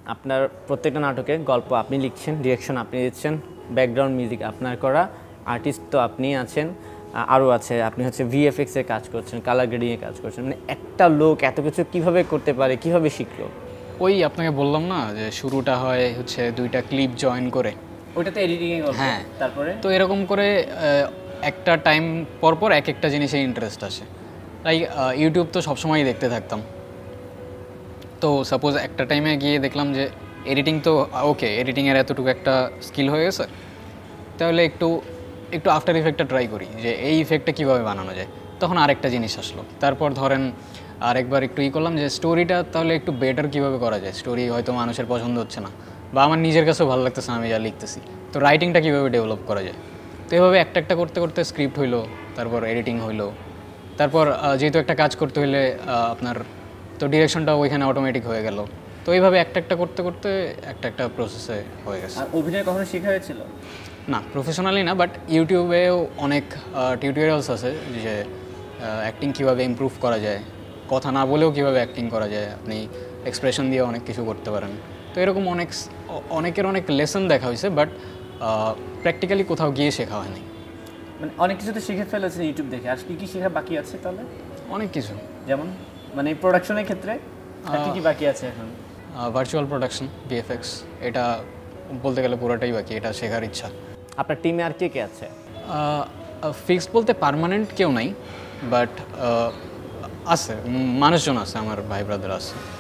আপনার প্রত্যেকটা নাটকে গল্প আপনি লিখছেন, ডিরেকশন আপনি দিচ্ছেন, ব্যাকগ্রাউন্ড মিউজিক আপনার করা, আর্টিস্ট তো আপনিই আছেন, আরও আছে আপনি হচ্ছে ভিএফএক্সে কাজ করছেন, কালার গ্রেডিংয়ে কাজ করছেন। মানে একটা লোক এত কিছু কীভাবে করতে পারে, কীভাবে শিখলো? ওই আপনাকে বললাম না যে শুরুটা হয় হচ্ছে 2টা ক্লিপ জয়েন করে, ওইটাতে এডিটিংয়ে গল্প, হ্যাঁ তারপরে তো এরকম করে একটা টাইম পর পর এক একটা জিনিসে ইন্টারেস্ট আসে। তাই ইউটিউব তো সবসময়ই দেখতে থাকতাম। তো সাপোজ একটা টাইমে গিয়ে দেখলাম যে এডিটিং তো ওকে, এডিটিংয়ের এতটুকু একটা স্কিল হয়ে গেছে, তাহলে একটু আফটার ইফেক্টটা ট্রাই করি যে এই ইফেক্টটা কীভাবে বানানো যায়। তখন আরেকটা জিনিস আসলো, তারপর ধরেন আরেকবার একটু করলাম যে স্টোরিটা তাহলে একটু বেটার কীভাবে করা যায়, স্টোরি হয়তো মানুষের পছন্দ হচ্ছে না বা আমার নিজের কাছেও ভালো লাগতেছে না আমি যা লিখতেছি, তো রাইটিংটা কীভাবে ডেভেলপ করা যায়। তো এভাবে একটা করতে করতে স্ক্রিপ্ট হইলো, তারপর এডিটিং হইলো, তারপর যেহেতু একটা কাজ করতে হইলে আপনার তো ডিরেকশনটা ওইখানে অটোমেটিক হয়ে গেল। তো এইভাবে একটা করতে করতে একটা প্রসেসে হয়ে গেছে। আর অভিনয় কখনো শেখা হয়েছিল? না, প্রফেশনালি না, বাট ইউটিউবেও অনেক টিউটোরিয়ালস আছে যে অ্যাক্টিং কীভাবে ইমপ্রুভ করা যায়, কথা না বলেও কীভাবে অ্যাক্টিং করা যায়, আপনি এক্সপ্রেশন দিয়ে অনেক কিছু করতে পারেন। তো এরকম অনেকের অনেক লেসন দেখা হয়েছে, বাট প্র্যাকটিক্যালি কোথাও গিয়ে শেখা হয়নি। মানে অনেক কিছু তো শিখে ফেলেছেন ইউটিউব দেখে, আর কি শেখা বাকি আছে তাহলে? অনেক কিছু, যেমন মানে প্রোডাকশনের ক্ষেত্রে কি বাকি আছে এখন? ভার্চুয়াল প্রোডাকশন, ভিএফএক্স, এটা বলতে গেলে পুরোটাই বাকি, এটা শেখার ইচ্ছা। আপনার টিমে আর কে আছে? ফিক্স বলতে পার্মানেন্ট কেউ নাই, বাট আছে, মানুষজন আছে, আমার ভাই ব্রাদার আছে।